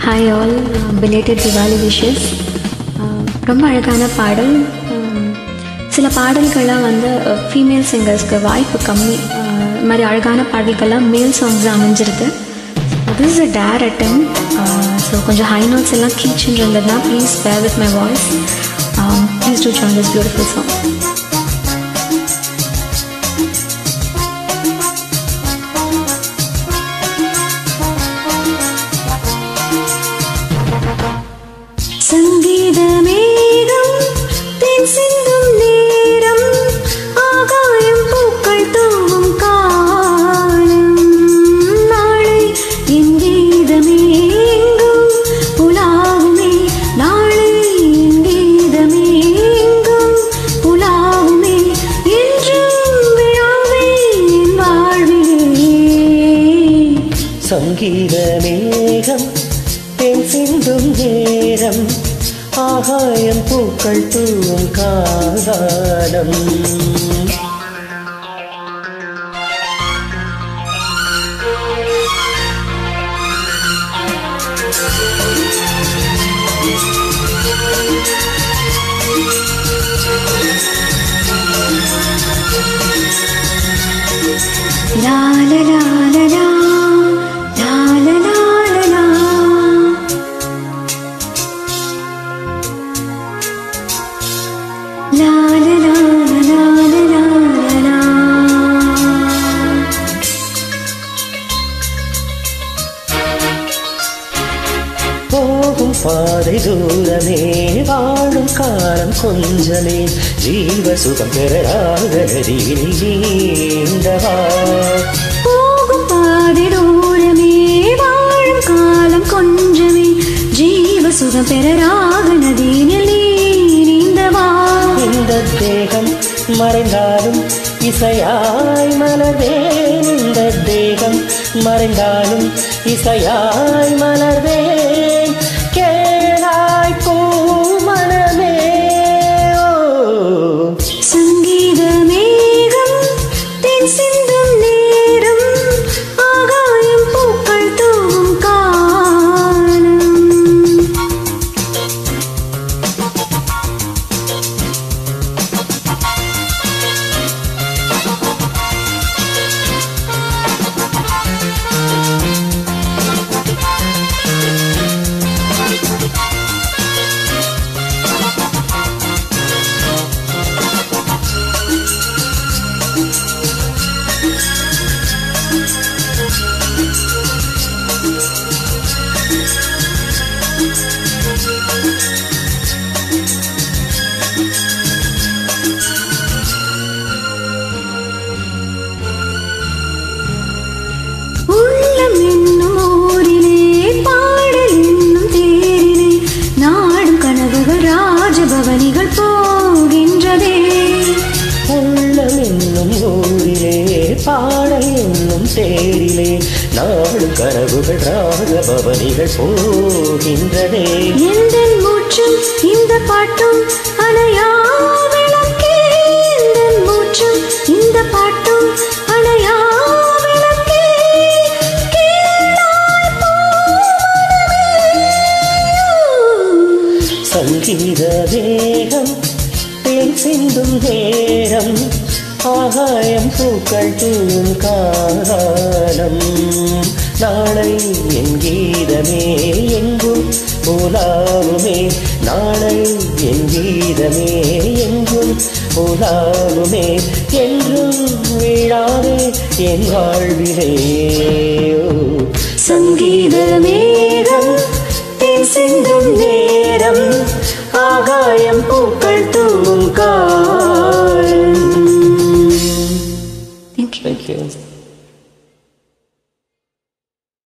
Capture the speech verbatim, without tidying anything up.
Hi all, uh, belated Diwali wishes. ரொம்ப அழகான பாடல். சில பாடல்கள்லாம் வந்து ஃபீமேல் சிங்கர்ஸ்க்கு வாய்ப்பு கம்மி. இது மாதிரி அழகான பாடல்கள்லாம் மேல் சாங்ஸ் அமைஞ்சிருக்கு. This is a dare attempt. So கொஞ்சம் ஹை நோட்ஸ் எல்லாம் கீச்சுன்னு இருந்ததுன்னா please bear with my voice. Please do join this beautiful song. சங்கீத மேகம் தேன் சிந்தும் நேரம் ஆகாயம் பூக்கள் தூவும் காலம் நாளை என் கீதமே எங்கும் புலாவுமே நாளை என் கீதமே எங்கும் புலாவுமே என்றும் விழாவே என் வாழ்விலே. சங்கீத மேகம் தேன் சிந்தும் நேரம் ஆகாயம் பூக்கள் தூவும் காலம் லா லா லா லா லா லா லா லா La la la la la la la. போகும் பாதை தூரமே வாழும் காலம் கொஞ்சமே ஜீவ சுகம் பெறாத நதியில் நீண்டவா. போகும் பாதை தூரமே வாழும் காலம் கொஞ்சமே ஜீவ சுகம் பெறாத நதியில் நீண்டவா. இந்த தேகம் மறைந்தாலும் இசையாய் மலர்வேன். இந்த தேகம் மறைந்தாலும் இசையாய் மலர்வேன். கேளாய் பூ மனமே. சங்கீத மேகம் தேன் சிந்தும் நேரம் ஆகாயம் பூக்கள் தூவும் காலம். உள்ளம் என்னும் ஊரிலே பாடல் என்னும் தேரிலே நாடும் கனவுகள் ராஜபவனிகள் போகின்றதே. உள்ளம் என்னும் ஊரிலே பாடல் என்னும் தேரிலே நாடும் கனவுகள் ராஜபவனிகள் போகின்றதே. எந்தன் மூச்சும் இந்த பாட்டும் அணையா விளக்கே. எந்தன் மூச்சும் இந்த பாட்டும் அணையா விளக்கே. கேளாய் பூ மனமே. சங்கீத தேகம் தேன் சிந்தும் நேரம் ஆகாயம் பூக்கள் தூவும் காலம் நாளை என் கீதமே எங்கும் புலாவுமே. நாளை என் கீதமே எங்கும் புலாவுமே என்றும் விழாவே என் வாழ்விலே. சங்கீத